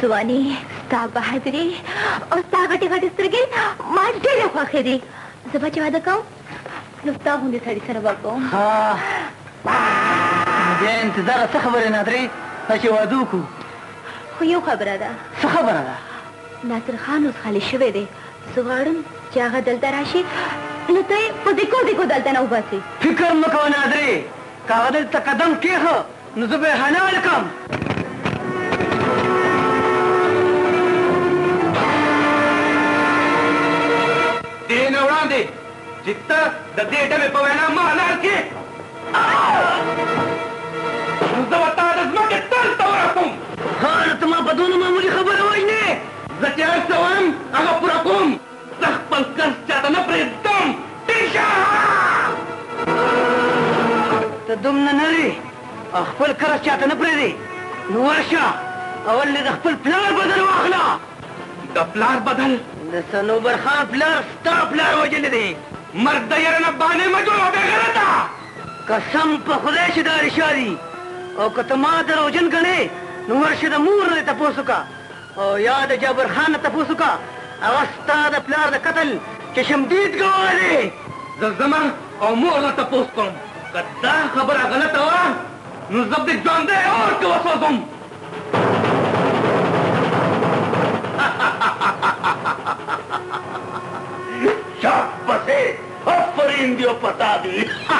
ځواني ستا بهادري او ستا غټې غټې سترګې ما ډېرې خوښې دي. زه به چې واده کوم نو ستا غوندې سړي سره به کوم. بیا انتظاره څه خبرې نادرې چې واده وکړو؟ خو یو خبره ده. څه خبره ده؟ ناصر خان اوس خالي شوی دی. زه غواړم چې هغه دلته راشي نو ته یې په دیکو دیکو دلته نه وباسې. فکر مه کوه نادرې، که هغه دلته قدم کېښه نو زه به یې حلال کړم. دې نه وړاندې چې ته د دې ډلې په وینا ما حلال کړې نو زه به تا د ځمکې تل ته ورسوم. نو ته ما په دونه معمولي خبره وژنې؟ زه چې هر څه وایم هغه پوره کوم. زه خپل قرض چاته نه پرېږدم. ټینګ شه. ته دومره نرې او خپل قرض چاته نه پرېږدې نو ورشه اول دې د خپل پلار بدل واخله. د پلار بدل؟ د صنوبر خان پلار ستا پلار وژلی دی. مرګ د یاره نه بانې مه جوړوه بې غیرته. قسم په خدای چې دا رښتیا دي او که ته ما دروغجن ګڼې نو ورشه د مور نه تپوس وکړه او یا د جابر خان نه تپوس وکړه. هغه ستا د پلار د قتل چې شمدید ګواه دی. زه ځمه او مور نه تپوس کوم. که دا خبره غلطه وه نو زه دې ژوندی اور کې وسوځم. شاک پسې آفرین دی او پتا دی.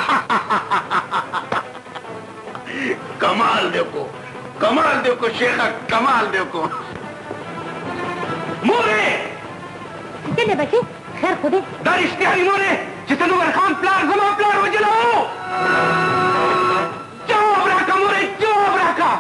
کمال دی کو شیخه، کمال دی کو. مورې څنګه بچې خیر خو دی؟ دا رښتیا دي مورې چې صنوبر خان پلار زما پلار وژلی و؟ جواب راکړه مورې، جواب راکړه.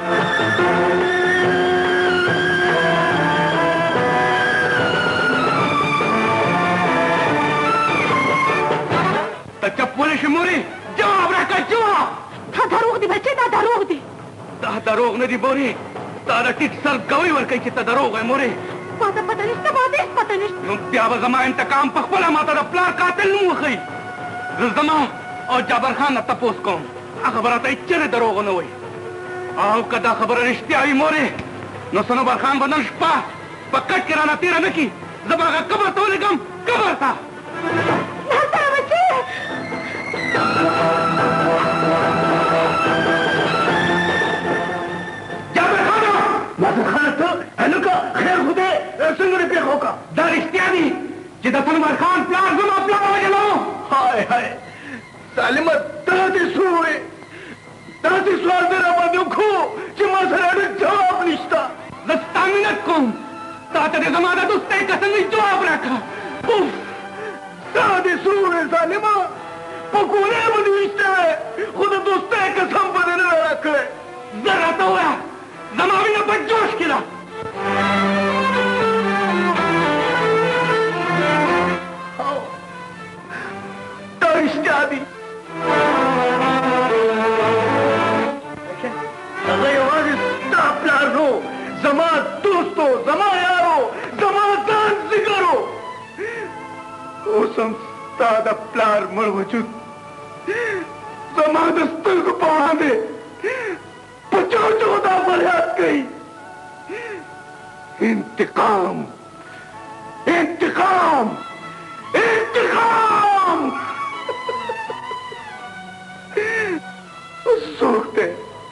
ته چپ ولې شې مورې؟ جواب راکړه، جواب. دا دروغ دی بچې، دا دروغ دی. دا دروغ نه دی مورې، تا د ټیټ سر ګوی ورکوي چې ته دروغ یې مورې. ما ته پته نشته، ما ته هېڅ پته نشته. نو بیا به زما انتقام په خپله ما ته د پلار قاتل نوم وښیي. زه زما او جابر خان نه تپوس کوم، هغه به راته هېچېرې دروغ نه وایي. او که دا خبره رښتیا وي مورې نو صنوبر خان به نن شپه په کټ کې رانه تېره نه کړي. زه به هغه قبر ته ولېږم، قبر ته. ناصره بچې جابر خانه، ناصر خانه ته هلکه خیر خو دی څنګه دې پېښه وکړه؟ دا رښتیا دي چې د صنوبر خان پلار زما پلار وژلی و؟ های های سالمه ته دې څه ووایې؟ داسې سوال دې راباندې وکړو چې ما سره ډېر جواب نشته. زه ستا مینت کوم، تا ته دې زما د دوستۍ قسم وي، جواب راکړه. اوف تا دې څه ووایې ظالمه؟ په ګولۍ به دې ویشتی وی خو د دوستۍ قسم به دې نه راکړی. زه راته ووایه زما وینه په جوش کې ده. دا رښتیا دي. هغه یوازې ستا پلار نو، زما دوست و، زما یارو، زما ځان ځیګرو. اوس هم ستا د پلار مړ وجود زما د سترګو په وړاندې په چوچو دا فریاد کوي. انتقام، انتقام، انتقام. څوک دی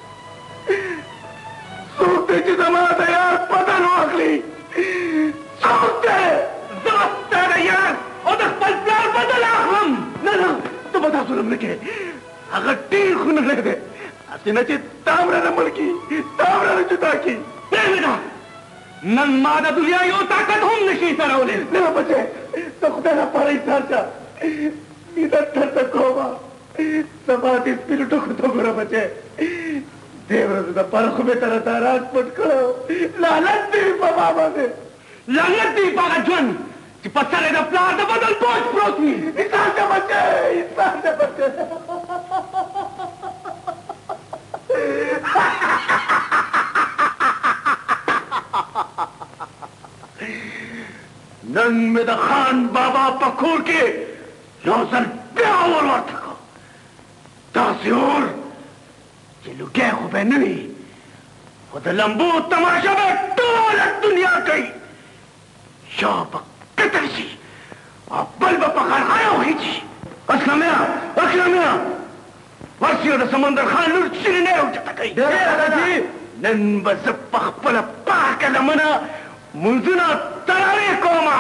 چې زما د یار بدن واخلي؟ څوک دی؟ زه ستا د یار او د خپل پلار بدل اخلم. نه نه ته به دا ظلم نه کوې، هغه ډېر خونغلی دی. هسې نه چې تا هم رانه مړ کړي، تا هم رانه جدا کړي. پرېږده نن ما د دنیا یو طاقت هم نشي سرولی. نه بچې ته خدای لپاره ایثار شه، عزت درته کومه. زما دې سپینو ټکو ته ګوره بچې، دې ورځو دپاره خو مې تره تا راز پټ کړی. لعنت دې وي په ما باندې، لعنت دې وي په هغه ژوند چې په سر یې د پلار د بدل بوج پروت وي. ایثار شه بچې، ایثار شه بچې. نن مې د خان بابا په کور کې یو ځل بیا اور ورته کړ، داسې اور چې لوګی خو به نه وي خو د لمبو تماشه به ټول ټوله دنیا کوي یا به قتل شي او بل به په غرغره وخیږي. اسلامیا ورسي د سمندر خان لور سینې راوچته کوي. نن به زه په خپله پاکه لمنه منځونه تراوې کومه.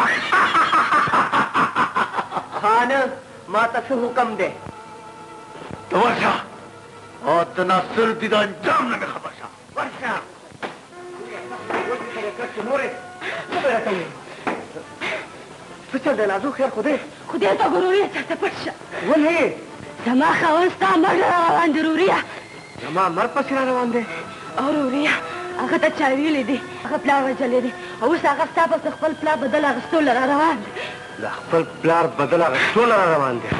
خانه ما ته څه حکم دی؟ ته ورشه او د ناصر دي د انجام نه مې خبر شه. ورشه څه چل دی نازو؟ خیر خدای ته ګوروريه ته پټ شه. ولې؟ زما خاوند ستا مرګ را روان دی روريه. زما مرګ پسې را روان دی؟ او روريه هغه ته چا ویلي دي هغه پلار وژلی دی او اوس هغه ستا پسې خپل پلار بدل اخیستو را روان دی. د خپل پلار بدل اخیستو را روان دی.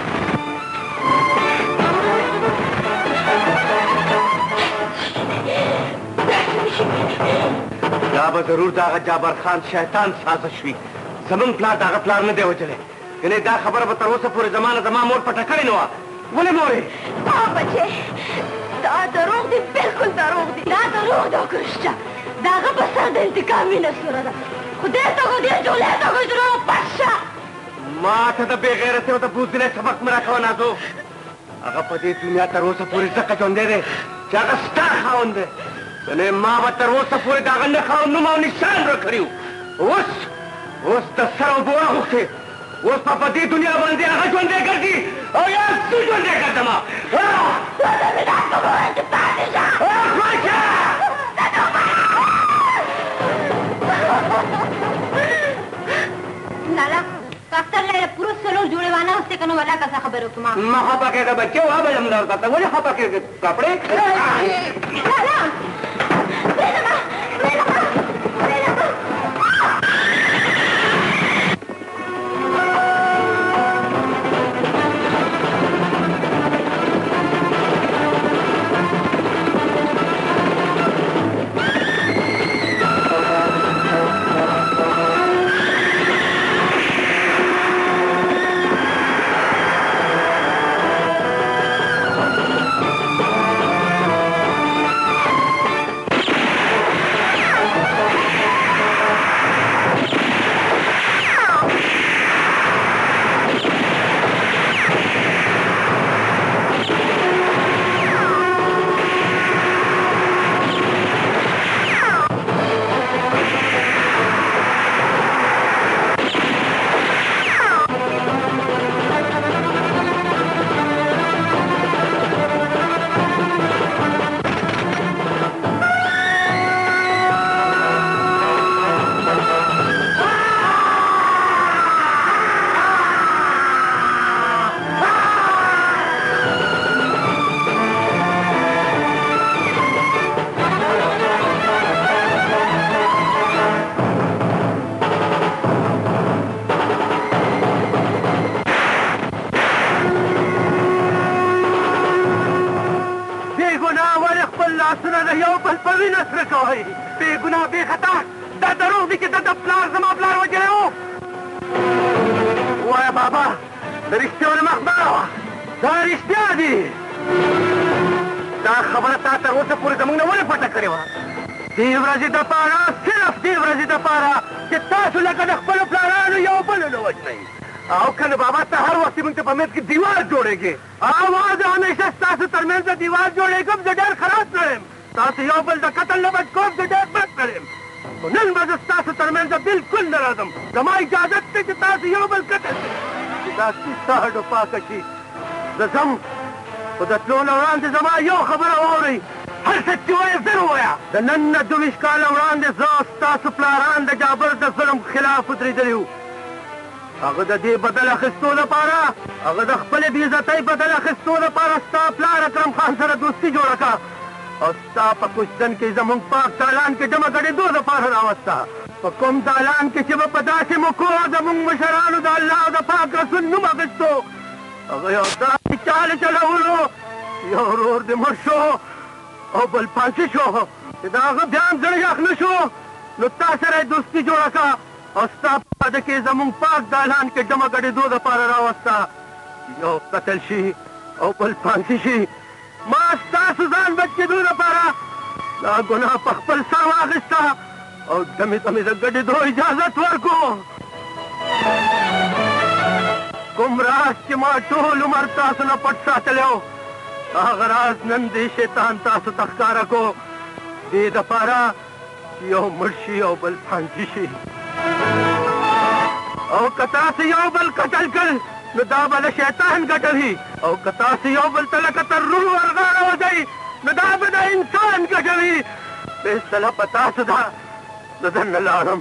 دا به ضرور د هغه جابر خان شیطان سازش وي. زمونږ پلار د هغه پلار نه دی وژلی. یعنې دا خبره به تر اوسه پورې زما مور پټه کړې نه وه. ولې مورې؟ بچې دا دروغ دی، بلکل دروغ دی. دا دروغ دی او کرشته د هغه په سر د انتقام وینه سوره ده. خدای ته خو دې جولې ته خو زړه پټ شه. ما ته د بې غیرتۍ او د بوزدلۍ سبق مه راکوه نازو. هغه په دې دنیا تر اوسه پورې ځکه ژوندی دی چې هغه ستا خاوند دی. یعنې ما به تر اوسه پورې د هغه نه خاوند نوم او نشان راکړي وو. اوس د سر اوبه واغوښتې. اوس په دې دنیا باندې هغه ژوندی ګرځي او یا زه ژوندی ګرځمه. لالا ډاکټر له پوره څلور جوړې وانه اوسې که نو ولا کسه خبرې وکړم. ما خفه کېږه بچې وابلم درته. ته ولې خفه کېږې کپړې؟ لالا زم خو د تلو نه وړاندې زما یو خبره واورئ. هر څه چې وایې زر ووایه. د نن نه 22 کاله وړاندې زه ستاسو پلاران د جابر د ظلم خلاف ودرېدلي وو. هغه د دې بدل اخیستو لپاره هغه د خپلې بېعزتۍ بدل اخیستو لپاره ستا پلار اکرم خان سره دوستي جوړه کړه او ستا په کوشتن کې زموږ پاک دالان کې جمع ګډېدو لپاره راوسته. په کوم دالان کې چې به په داسې موکو زموږ مشرانو د الله او د پاک رسول نوم اخیستو هغه یو داسې چالې چلولو یو ورور دې مړ شو او بل پانسي شو چې د هغه بیا هم زړه یخ نه شو نو تا سره یې دوستي جوړه کړه او ستا په واده کې زموږ پاک دالان کې جمع ګډېدو دپاره راوسته. یو قتل شي او بل پانسي شي. ما ستاسو ځان بچ کېدو دپاره دا ګناه په خپل سر واخیسته او دمي تمي زگڑی دو اجازت ورکو کوم راز چې ما ټول عمر تاسو نه پټ ساتلی و هغه راز نن دې شیطان تاسو ته ښکاره کو دې دپاره چې یو مړ شي او بل ژوندي شي او که تاسو یو بل قتل کړ نو دا به د شیطان ګټه وي او که تاسو یو بل ته لکه تر روح ورغاړه وځئ نو دا به د انسان ګټه وي فیصله په تاسو ده زه دننه لاړم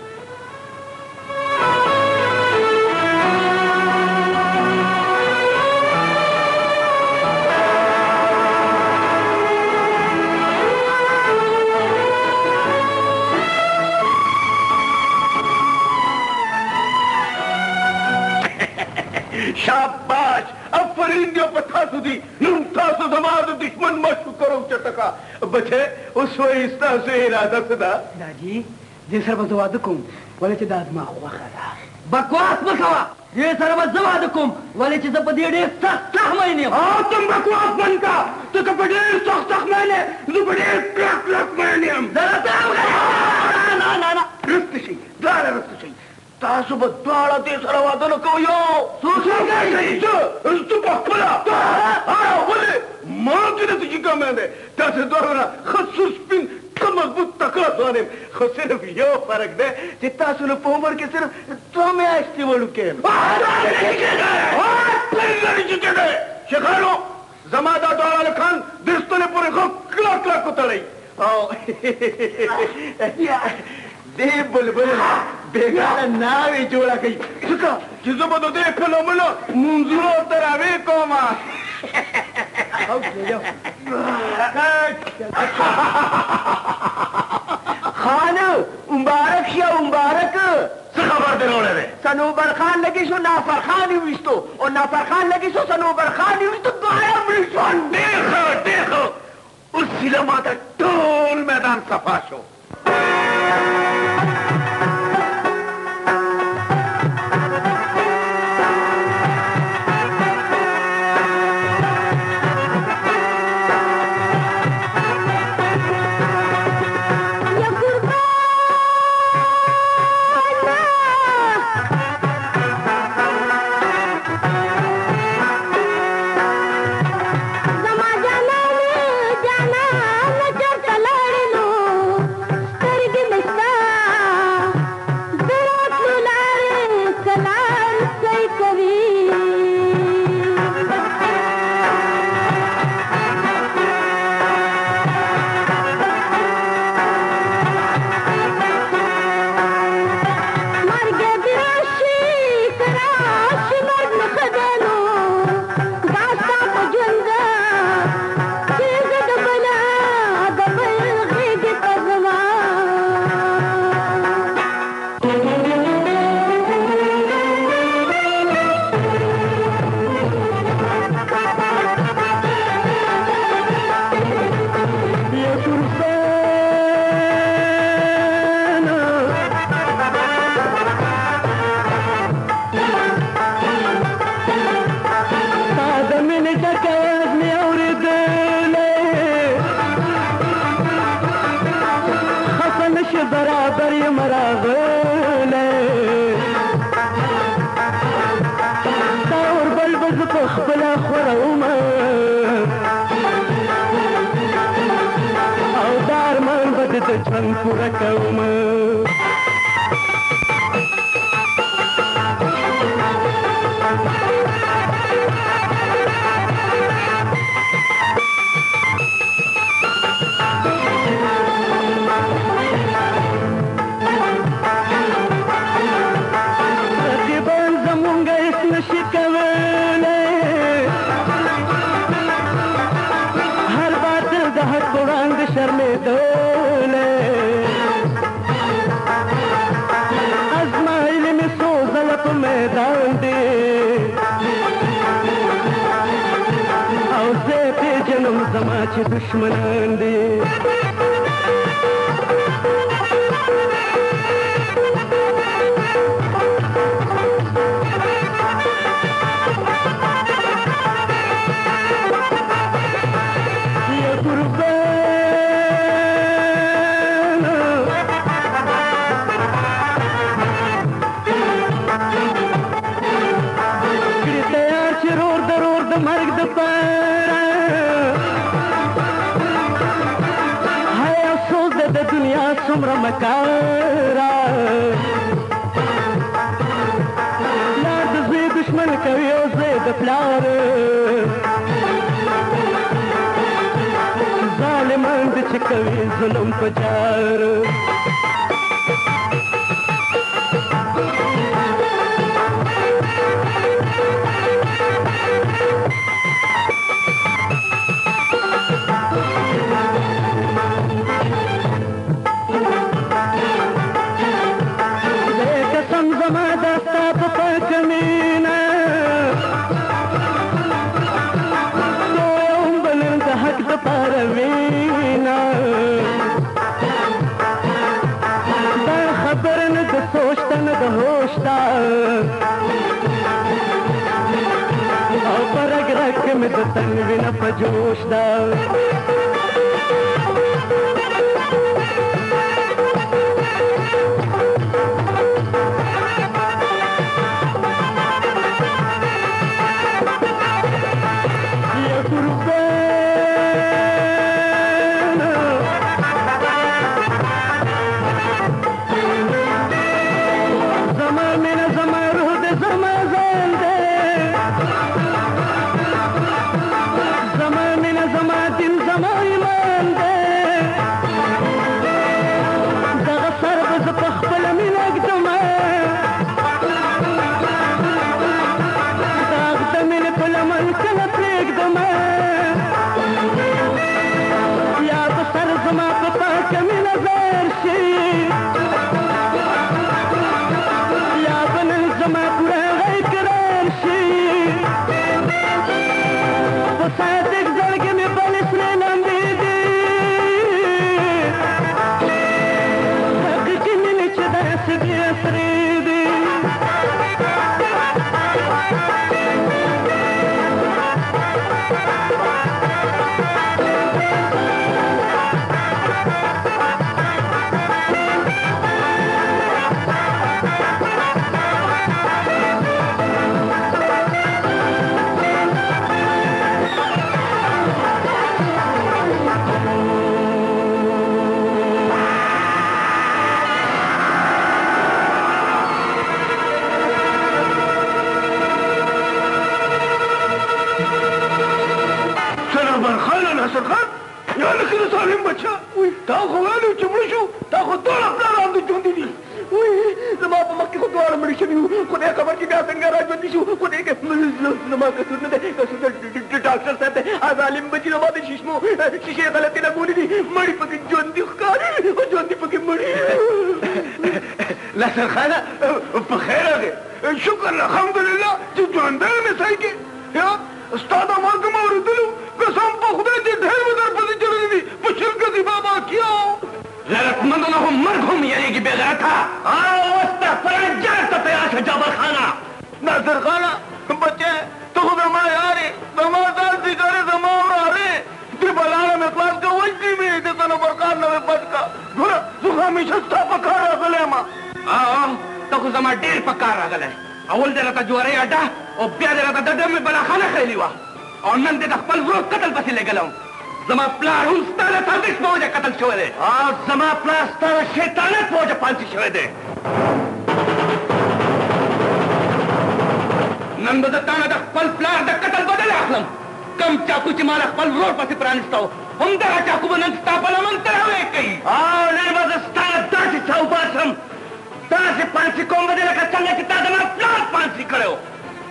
शाबाश अफरीन जो पता सुधी नुम तासु समाज दुश्मन मशु करो चटका बचे उस वैसा से इरादा सदा दादी दे सर बजवादकुम वले چې داد ما خوخه بکواس مکوا دې سره بزوادکم ولې چې زه په دې ډېر سخت مینه ها تم بکواس بند کا تو که په ډېر سخت مینه زه په ډېر کلک مینه یم درته نه رست شي دار رست شي تاسو به دواړه دې سره واده نه کوئ زه په خپله ولې ما کې نه څه چې کمی دی تاسو دواړه ښه سور سپین ښه مضبوط تکړه ځوان یم خو صرف یو فرق دی چې تاسو نه په عمر کې صرف 2 میاشتې وړوکی یم لرې چې کېدی شیخانو زما دا دواړه هلکان د ستنې پورې ښه کلک وتړئ او دې بلبل بېګانه ناوې جوړه کوي ځکه چې زه به د دې فلمونو منظورو ورته راوې کوم خانه مبارک شه مبارک څه خبر دې راوړی دی صنوبر خان لګي شو نافر خان یې ویستو او نافر خان لګي شو صنوبر خان یې ویستو دواړه مړه شول ډېر ښه اوس هیله ماته ټول میدان صفا شو ژوند پوره کومه رقیبان زمونږ هیڅ نشي کولی هر باطل د حق وړاندې شرمېدلی ازمایلې مې څو ځله په میدان دی او زه یې پېژنم زما چې دشمنان دي څومره مکاره پلار د زوی دشمن کوي او زوی د پلار ظالمان د چې کوي ظلم په جار او پر رګ کې مې د تن وینه په جوش ده ډاکټر صاحب ظالم بچی نو باندې شیشې غلطي لګولې دي مړی پکې ژوندي ښکاري او ژوندي پکې مړی ناصر خانه په خیر راغې شکر الحمدلله چې ژوندی مې صحیح کې یا ستا د مرګ مې اورېدلو قسم په خدای چې ډېر مې درپسې چللي دي په شرکتي بابا کیا غیرتمندو نه هم مرګ هم یریږي بې غیرته اوس ته فرنجان ته تیار شه جابر خانه ناصر خانه بچے تو خود زما یارې زما ځان سیګارې زما ورارې دې بلانه مې خلاص که وجدي مې د تنور کار نه مې بچ که ګوره زه همیشه ستا په کار راغلی یم ته خو زما ډېر په کار راغلی اول دې راته جوارۍ اډه او بیا دې راته ډډه مې بلاخانه خیلي وه او نن دې د خپل ورور قتل پسې لېږلی وم زما پلار هم ستا د سازش په وجه قتل شوی دی زما پلار ستا د شیطانت په وجه پانسي شوی دی نن به زه تا نه د خپل پلار د قتل بدل اخلم کم چاقو چې ما له خپل ورور پسې پرانسته و همدغه چاقو به نن ستا په لمن تراوی کوي نن به زه ستا نه داسې څه وباسم داسې پانسي کوم به دې لکه څنګه چې تا زما پلار پانسي کړی و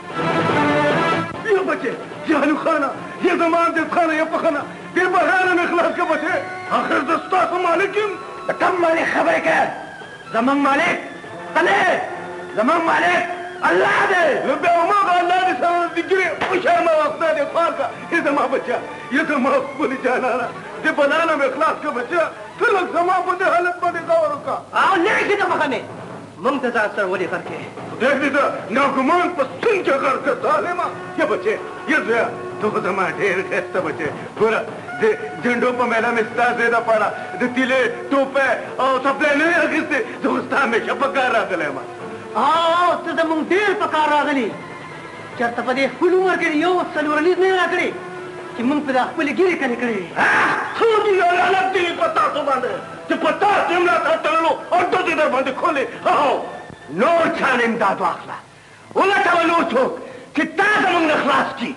یا بچې جهالو خانه یا زما امجد خانه یا پخنه دې بهرانه مې خلاص که بچې آخر زه ستاسو مالک یم د کم مالک خبرې کوې زموږ مالک تلې زموږ مالک الله دې بیا هماغه الله دې سره ذکرې وشرمه خدای دې خوار که ای زما بچه یا زما ښکلې جانانه دې بلانه مې خلاص که بچه ته لږ زما په دې حالت باندې غور وکړه او لږ دې بخنې موږ ته ځان سره ولې غر کې خدای دې ته ناګمان په سن کې غر که ظالمه یا بچې یا زویه ته خو زما ډېر ښایسته بچې ګوره د جنډو په میله مې ستا زوی دپاره د تیلې ټوپۍ او څپلۍ نه وې اخیستې زه خو ستا همیشه په کار راغلی یم ته زموږ ډېر په کار راغلي چېرته په دې خپل عمر کې یو څلورنیز نه یې راکړې چې موږ په دا خپلې ګیرې کنې کړې څو دي لعنت دي په تاسو बांधे कि 50 जुमला था तललो और 2 इधर बांधे खोले आओ नोर छान इमदाद वाखला उलट वलो छो कि ताज मंग खलास की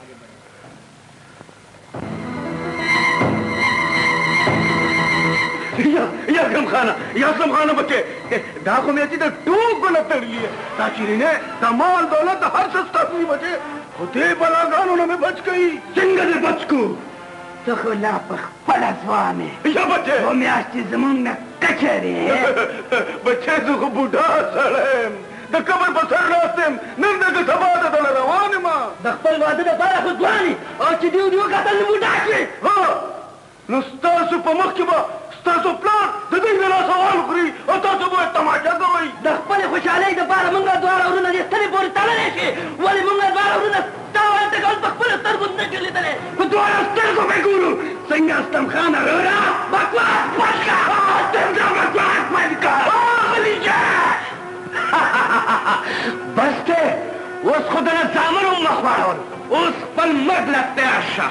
या असलम खाना बच्चे डाको में तो टूक को लतर लिए ताचिरी ने कमाल दौलत हर सस्ता हुई बचे खुदे बला कानून में बच गई सिंगल बच को तो खुला पड़ा स्वामी या बच्चे वो मैं आज जमीन में कचरे बच्चे तो बूढ़ा सड़े द कबर बसर रास्ते नंद के सबाद दल रवान मा दखल वादे में बारा खुदवानी और चिडियो का तल बूढ़ा के हां नुस्ता सुपमख के बा ستاسو پلان د دې نه سوال کړی او تاسو به تماشا کوئ د خپل خوشحالۍ دپاره موږ دواړه ورونه دې سترې پورې تړلی شي ولې موږ دواړه ورونه ستا ورته کول په خپلو سترګو نه شو لیدلی په دواړو سترګو به ګورو څنګه استم خانه رورا بکواس بس کړه څنګه بکواس مې کړه خلیجه بس دی اوس خو دغه زامن هم مخ واړول اوس خپل مرګ له تیار شه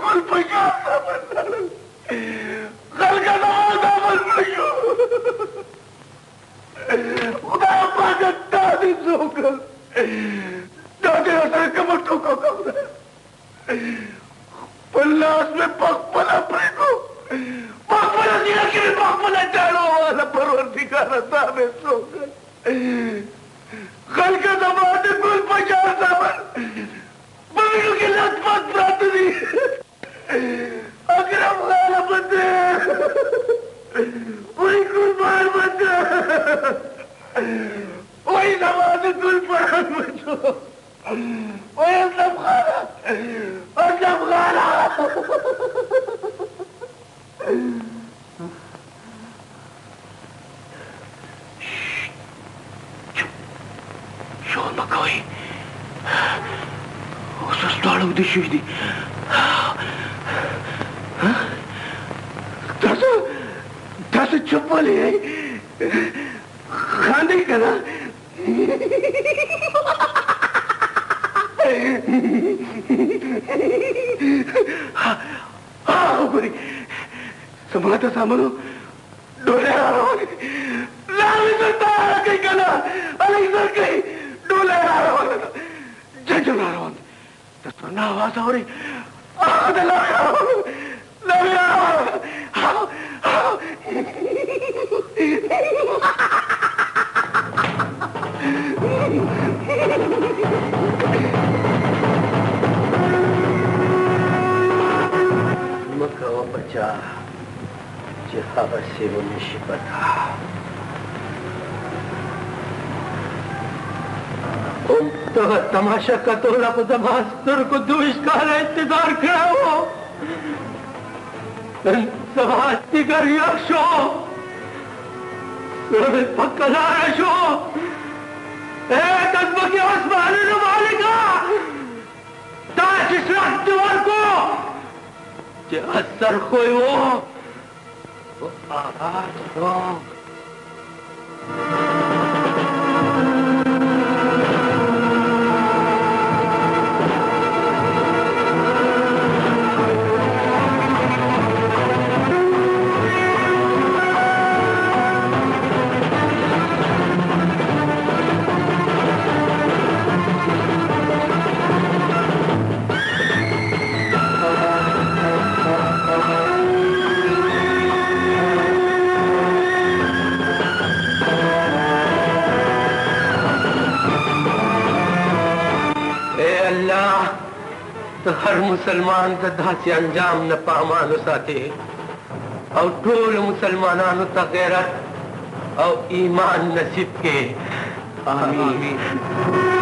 कुल पशा कल का दामन पशु खुदा पागत दादी सोकर दादे असर कमर तो पल्लास में पकपला प्रेको पकपला दिया कि पकपला चालो वाला परवरदिगार दामे सोकर कल का दमाद कुल पचास दामन बमियों की लतपत प्रार्थनी अकरम गाला बंदे वही कुर्बान बंदे वही दमाद कुल परान बंदो वही सब गाला Sean McCoy. Zo stalen we de jury. Dat is chupal है खाने का ना हाँ कोई समाता सामनो डोले आ रहा है लावी तो तारा कहीं का ना अलग सर कहीं डोले आ रहा है जजन आ रहा है तो सुनना आवाज हो रही आवाज लावी आ रहा है लावी आ रहा है हाँ हाँ मकाओ बचा जहाँ से वो निशिपता तो तमाशा का तोला को दमास्तर को दुश का इंतजार खड़ा हो समास्ती कर यक्षो पक्का शो कस्बा के आसमान मालिका ताश रखते को जे असर कोई वो आवाज हो तो हर मुसलमान का धासी अंजाम न पामानो साथे और टोल मुसलमानानो ता गैरत और ईमान नसीब के आमीन